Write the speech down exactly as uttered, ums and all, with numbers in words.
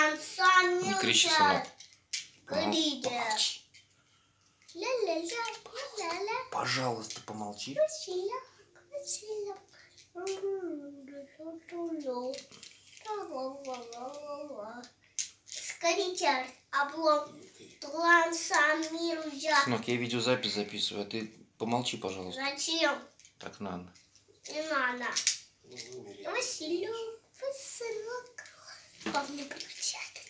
Не кричи, сынок. Пожалуйста, помолчи. Сынок, я видеозапись записываю, а ты помолчи, пожалуйста. Зачем? Так надо. Не надо. Василек, сынок. Как мне приключать?